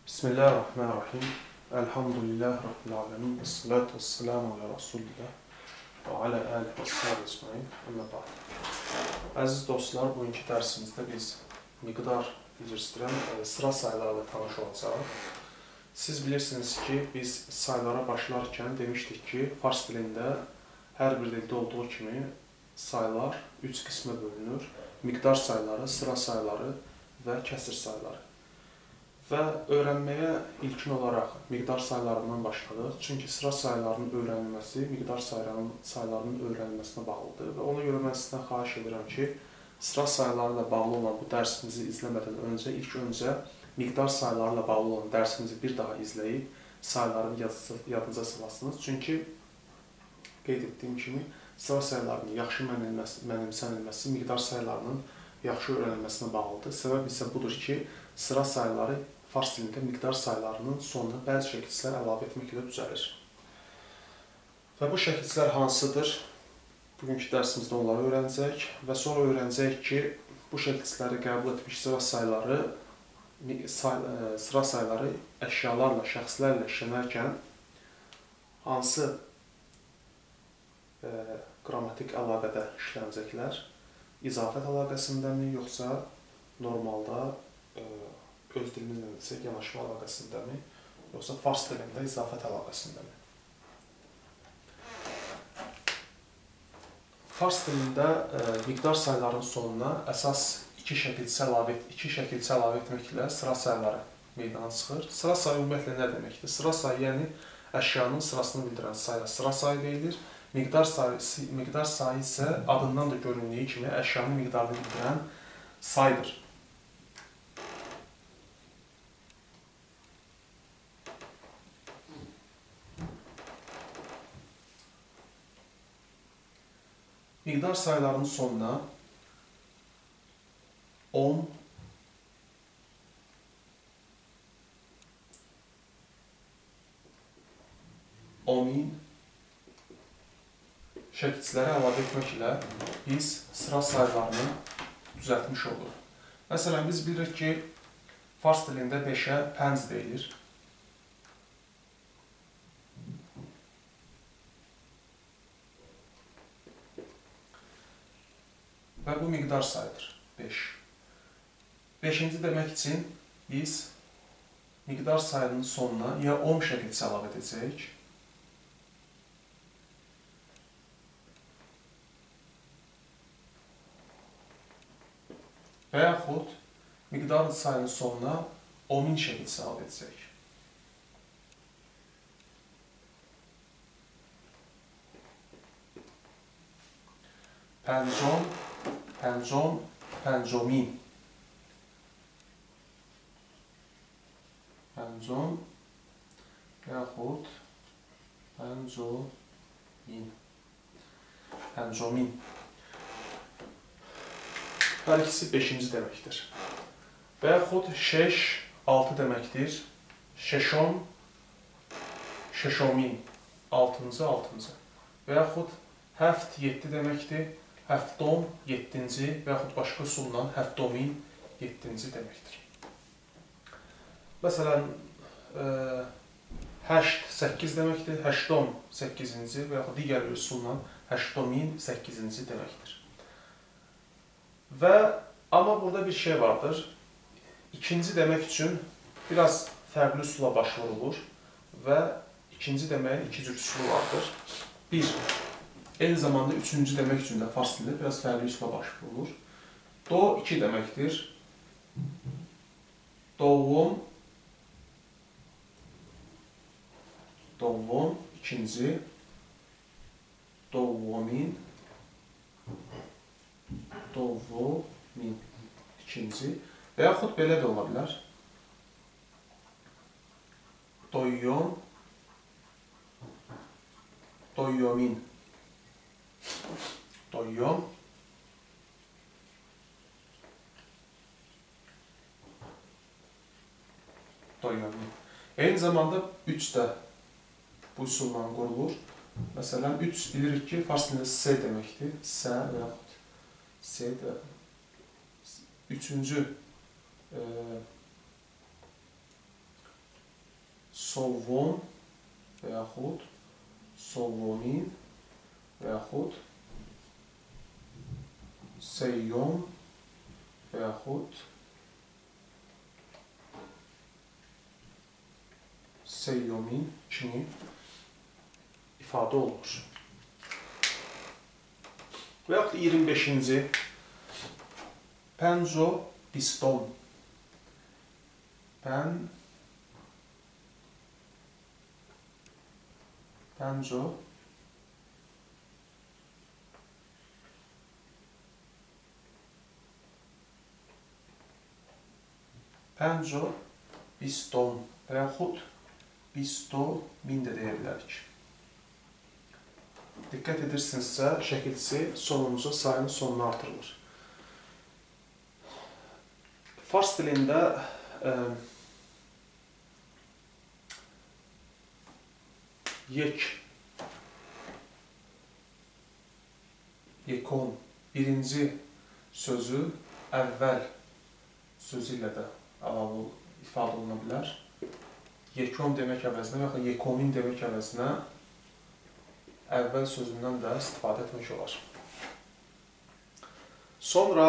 Bismillahirrahmanirrahim. Elhamdülillah Rabbil alemin. Esselatu vesselamu ala Rasulillah və alə alihi və sahbihi ecmaîn. Amma ba'd. Əziz dostlar, bugünkü dərsimizdə biz miqdar üzr istəyirəm, sıra saylarla tanış olacağıq. Siz bilirsiniz ki, biz saylara başlarkən demişdik ki, fars dilində hər bir dildə olduğu kimi saylar 3 qismə bölünür. Miqdar sayları, sıra sayları və kəsir sayları. Və öyrənməyə ilkin olaraq miqdar saylarından başladıq. Çünki sıra saylarının öyrənilməsi miqdar saylarının öyrənilməsinə bağlıdır. Və ona görə mən sizdən xahiş edirəm ki, sıra sayları ilə bağlı olan bu dərsimizi izləmədən öncə, ilk öncə miqdar sayları ilə bağlı olan dərsimizi bir daha izləyib sayların yadınıza salasınız. Çünki qeyd etdiyim kimi sıra saylarının yaxşı mənimsənilməsi miqdar saylarının yaxşı öyrənilməsinə bağlıdır. Səbəb isə budur ki, sıra sayları fars dilində miqdar saylarının sonuna bəzi şəkilçilər əlavə etməklə düzəlir. Və bu şəkilçilər hansıdır? Bugünkü dərsimizdə onları öyrənəcək və sonra öyrənəcək ki, bu şəkilçiləri qəbul etmiş sıra sayları əşyalarla, şəxslərlə işlənərkən hansı qrammatik əlaqədə işlənəcəklər? İzafət əlaqəsindəmi, yoxsa normalda öz dilimizlə desək, yanaşma əlaqəsindəmi, yoxsa fars dilində izafət əlaqəsindəmi? Fars dilində miqdar sayların sonuna əsas iki şəkilçi əlavə etməklə sıra sayları meydana çıxır. Sıra sayı ümumiyyətlə nə deməkdir? Sıra sayı, yəni əşyanın sırasını bildirən sayı sıra sayı deyilir. Miqdar sayı isə adından da göründüyü kimi əşyanın miqdarını bildirən saydır. Miqdar saylarının sonuna 10, 10.000 şəkilçiləri əlavə etməklə biz sıra saylarını düzəltmiş oluruq. Məsələn, biz bilirik ki, fars dilində 5-ə pənc deyilir. Və bu miqdar sayıdır, 5. 5-ci demək üçün biz miqdar sayının sonuna ya 10 şəkilçisi əlavə edəcəyik, və yaxud miqdar sayının sonuna 10.000 şəkilçisi əlavə edəcəyik. Pəncom, pəncom, pəncomin. Pəncom, yaxud pəncomin. Pəncomin. Hər ikisi 5-ci deməkdir. Və yaxud 6 deməkdir. Şeşon, şeşomin. 6-cı. Və yaxud 7 deməkdir. Həftom, 7-ci və yaxud başqa üsulla həftomin 7-ci deməkdir. Məsələn, 8 deməkdir. Həştom 8-ci və yaxud digər bir üsulla həştomin 8-ci deməkdir. Amma burada bir şey vardır. İkinci demək üçün biraz fərqli üsulla başvurulur və ikinci deməyin iki cür üsulu vardır. 1. Eyni zamanda üçüncü demək üçün də fars dilində biraz fərqli üsulla başvurulur. Do 2 deməkdir. Dovum, dovum, ikinci. Dovumin, dovumin, ikinci. Və yaxud belə də ola bilər. Doyom, doyomin. Doyom, doyomin. Eyni zamanda 3 də bu üsulla qurulur. Məsələn, 3 bilirik ki, fars dilində S deməkdir. S və yaxud S də 3-cü Solvon və yaxud solvonin və yaxud seyyon və yaxud seyyomin kimi ifadə olunur. Və yaxud 25-ci penzopiston. Penzopiston və yaxud pistomin də deyə bilərik. Diqqət edirsinizsə, şəkilçisi sonumuza sayının sonunu artırılır. Fars dilində yekon birinci sözü əvvəl sözü ilə də əlavə ifadə oluna bilər. Yekon demək əvəzinə və yaxud yekomin demək əvəzinə əvvəl sözündən də istifadə etmək olar. Sonra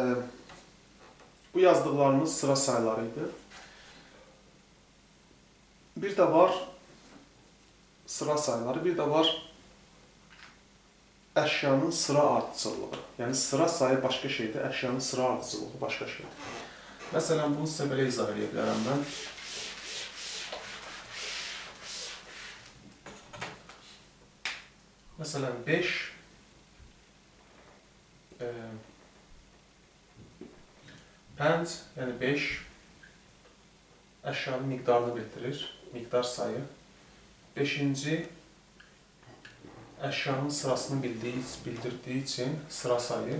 bu yazdıqlarımız sıra sayıları idi. Bir də var sıra sayıları, bir də var əşyanın sıra ardıcıllığı. Yəni sıra sayı başqa şeydir, əşyanın sıra ardıcıllığı başqa şeydir. Məsələn, bunu sizə belə izah edə bilərəm mən. Məsələn, 5 pənd, yəni 5 əşyanın miqdarını bildirir, miqdar sayı. 5-ci əşyanın sırasını bildirdiyi üçün sıra sayı.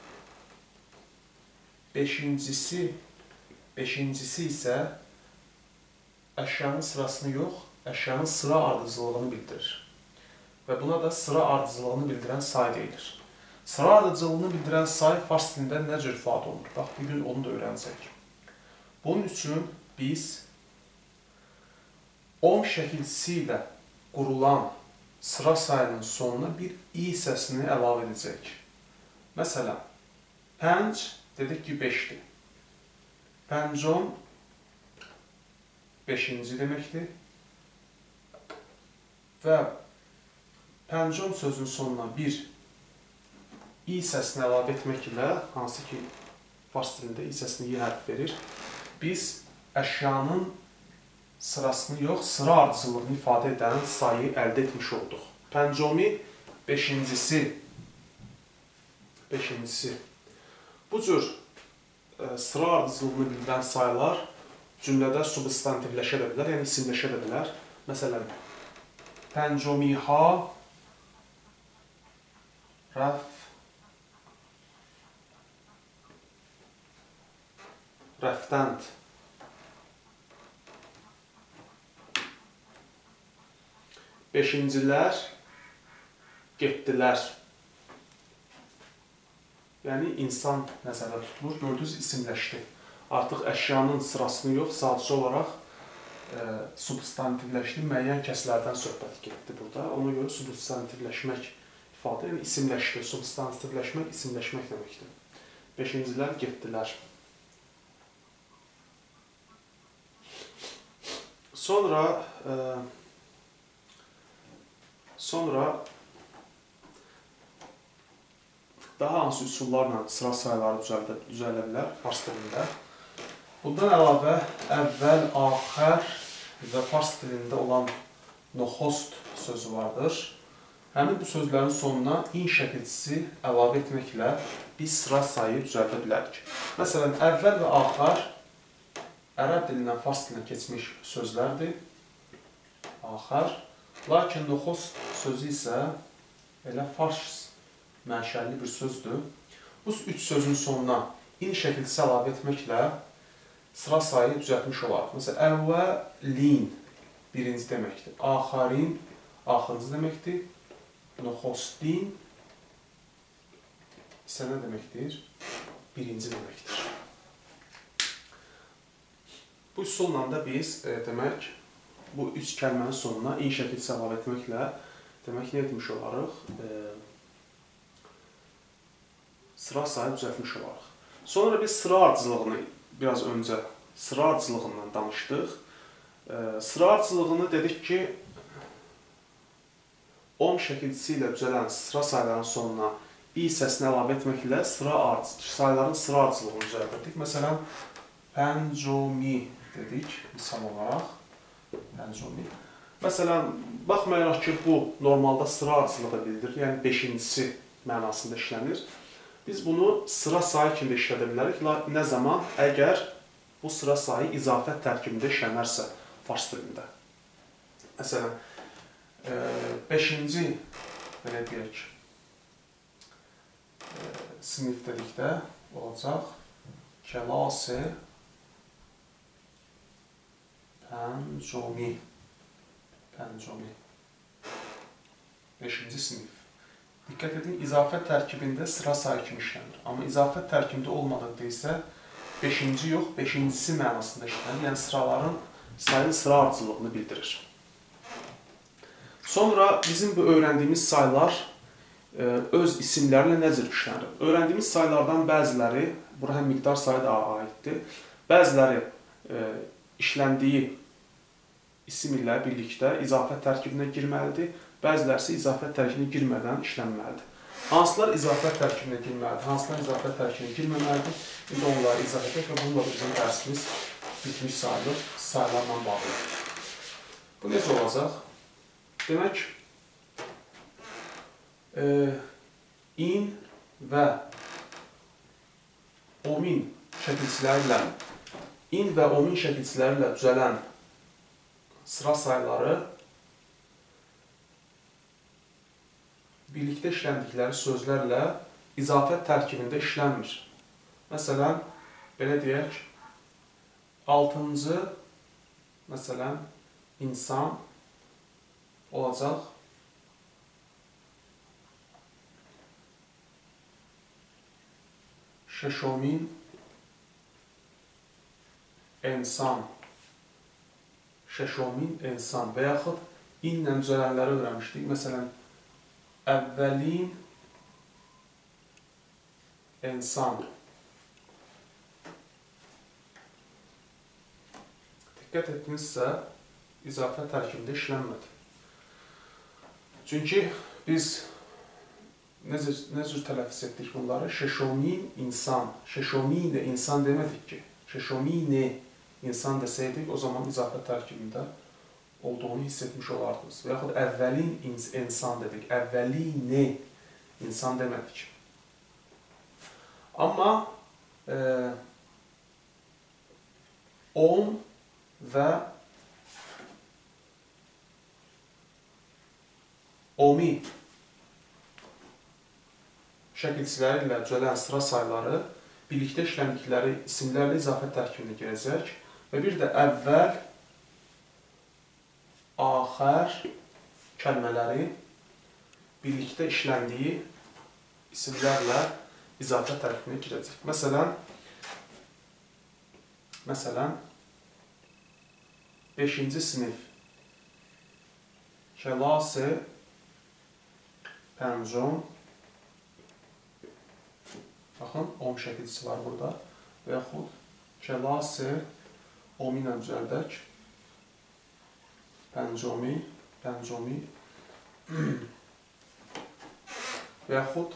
5-incisi isə əşyanın sırasını yox, əşyanın sıra ardıcıllığını bildirir. Və buna da sıra ardıcıllığını bildirən say deyilir. Sıra ardıcıllığını bildirən say fars dilində nə cür ifadə olunur? Bax, bugün onu da öyrənəcək. Bunun üçün biz 10 şəkilçisi ilə qurulan sıra sayının sonuna bir i səsini əlavə edəcək. Məsələn, pənc dedik ki 5-dir. Pəncon 5-ci deməkdir. Və pəncon sözünün sonuna bir i səsini əlavə etməklə, hansı ki fars dilində i səsini i hərf verir, biz əşyanın sırasını yox, sıra ardıcıllığını ifadə edən sayı əldə etmiş olduq. Pəncomi 5-cisi. Bu cür sıra ardıcıllığını bildirən saylar cümlədə substantivləşə də bilər, yəni isimləşə də bilər. Məsələn, pəncomiha rəftənd. Beşincilər getdilər. Yəni, insan nəzərdə tutulur, gördünüz, isimləşdi. Artıq əşyanın sırasını yox, sadəcə olaraq substantivləşdi, müəyyən kəslərdən söhbət getdi burada. Ona görə substantivləşmək ifadə, yəni isimləşdi. Substantivləşmək, isimləşmək deməkdir. Beşincilər getdilər. Sonra daha hansı üsullarla sıra sayıları düzələ bilər fars dilində. Bundan əlavə əvvəl, axər və fars dilində olan noxost sözü vardır. Həmin bu sözlərin sonuna in şəkilçisi əlavə etməklə biz sıra sayı düzəldə bilərik. Məsələn, əvvəl və axar ərəb dilindən fars dilinə keçmiş sözlərdir. Axar. Lakin noxost sözü isə elə fars mənşəli bir sözdür. Bu üç sözün sonuna in şəkilçisi əlavə etməklə sıra sayı düzəltmiş olaraq. Məsələn, əvvəlin birinci deməkdir. Axarin axırıncı deməkdir. Noxostin isə nə deməkdir? Birinci deməkdir. Bu üsulla da biz demək bu 3 kəlmənin sonuna in şəkilçisi əlavə etməklə demək nə etmiş olarıq? Sıra sayı düzəltmiş olarıq. Sonra biz sıra ardıcılığını biraz öncə sıra ardıcılığından danışdıq. Sıra ardıcılığını dedik ki, 10 şəkilçisi ilə düzələn sıra sayıların sonuna i səsini əlavə etməklə sayıların sıra ardıcılığını düzəldirdik. Məsələn, pəncomi dedik, misal olaraq. Pəncomi. Məsələn, baxmayaraq ki, bu normalda sıra ardıcılığı bildirir, yəni 5-incisi mənasında işlənir. Biz bunu sıra sayı kimi işlədə bilərik. Nə zaman? Əgər bu sıra sayı izafət tərkibində işlənərsə fars dilində. Məsələn, 5-ci belə deyək, sinif dedikdə olacaq kəlase pəncomi. 5-ci sinif. Diqqət edin, izafət tərkibində sıra sayı kimi işlənir. Amma izafət tərkibində olmadıqda isə 5-ci yox, 5-incisi mənasında işlənir. Yəni sıraların sayının sıra ardıcılığını bildirir. Sonra bizim bu öyrəndiyimiz saylar öz isimlərlə nə cür işlənir? Öyrəndiyimiz saylardan bəziləri, bura həm miqdar sayı da aiddir, bəziləri işləndiyi isim ilə birlikdə izafət tərkibinə girməlidir, bəziləri isə izafət tərkibinə girmədən işlənməlidir. Hansılar izafət tərkibinə girməlidir, hansılar izafət tərkibinə girməməlidir? İndi onları izah edək və bununla bizim dərsimiz bitmiş sayılır, saylarla bağlı. Bu necə olacaq? Demək, in və omin şəkilçiləri ilə düzələn sıra sayları birlikdə işləndikləri sözlərlə izafət tərkibində işlənmir. Məsələn, belə deyək, 6-cı, məsələn, insan olacaq şeşomin ensan. Şeşomin ensan və yaxud inlə düzələnləri öyrənmişdik. Məsələn, əvvəlin ensan. Diqqət etmişsə, izafət tərkibində işlənmədi. Çünki biz nə cür tələffüz etdik bunları? Şeşomin insan. Şeşomin insan demədik ki. Şeşomini insan desəydik, o zaman izafət tərkibində olduğunu hiss etmiş olardınız. Və yaxud əvvəlin insan dedik. Əvvəlini insan demədik. Amma 10 və omi şəkilçiləri ilə düzələn sıra sayları birlikdə işləndikləri isimlərlə izafət tərkibinə girəcək və bir də əvvəl, axər kəlmələri birlikdə işləndiyi isimlərlə izafət tərkibinə girəcək. Məsələn, 5-ci sinif kəlase pəncom. Baxın, 10 şəkilçisi var burada. Və yaxud kəlase omi ilə düzəldək. Pəncomi. Və yaxud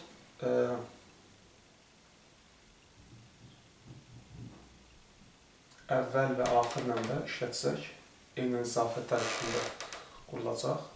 əvvəl və axırla da işlətsək, eyni izafət tərkibində qurulacaq.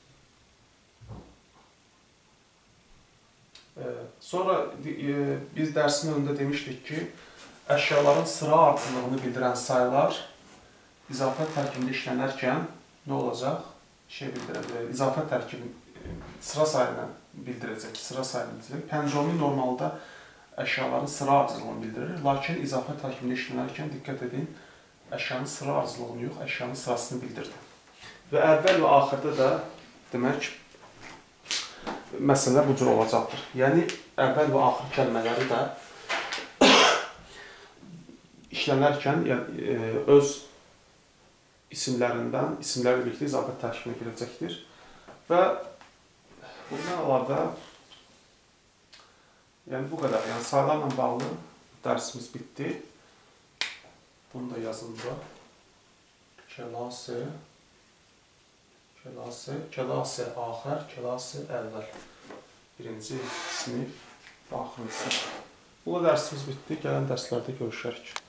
Sonra biz dərsin önündə demişdik ki, əşyaların sıra ardıcılığını bildirən saylar izafət tərkibində işlənərkən nə olacaq? İzafət tərkibi sıra sayını bildirəcək, Pəncomi normalda əşyaların sıra ardıcılığını bildirir, lakin izafət tərkibində işlənərkən diqqət edin, əşyanın sıra ardıcılığını yox, əşyanın sırasını bildirdi. Və əvvəl və axırda da demək, məsələ bu cür olacaqdır. Yəni, əvvəl və axır kəlmələri də işlənərkən öz isimlərindən isimlərlə birlikdə izafət tərkibinə girəcəkdir. Və bundan əlavə yəni bu qədər. Yəni saylarla bağlı dərsimiz bitdi. Bunu da yazın da. Kəlasə axər, kəlasə əvvəl. Birinci sinif və axırıncı sinif. Bu dərsimiz bitdi. Gələn dərslərdə görüşərik.